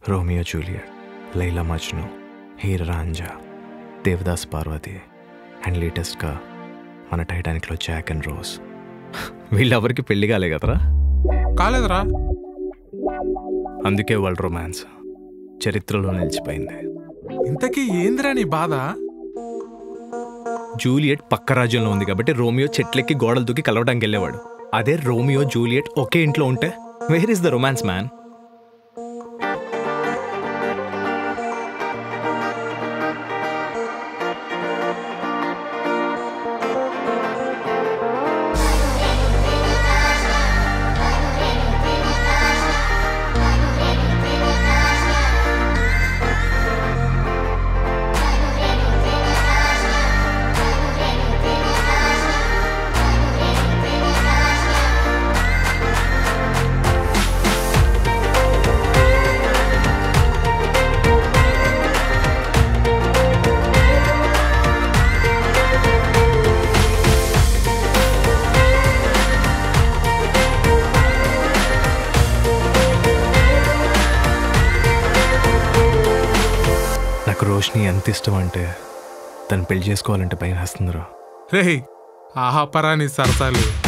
Romeo Juliet, Laila Majnu, Heer Ranjha, Devdas Parvati and లేటెస్ట్గా మన టైటానిక్లో జాక్ అండ్ రోజ్. వీళ్ళెవరికి పెళ్లి కాలే కదరా? కాలేదురా. అందుకే వాళ్ళ రొమాన్స్ చరిత్రలో నిలిచిపోయింది. ఇంతకీ ఏందిరా నీ బాధ? జూలియట్ పక్క రాజ్యంలో ఉంది కాబట్టి రోమియో చెట్లెక్కి గోడలు దూకి కలవడానికి వెళ్ళేవాడు. అదే రోమియో జూలియట్ ఒకే ఇంట్లో ఉంటే where is the romance man? Roshni ఎంత ఇష్టం అంటే తను పెళ్లి చేసుకోవాలంటే భయం వేస్తుందిరా. రే ఆహాపరా నీ సరసాలు.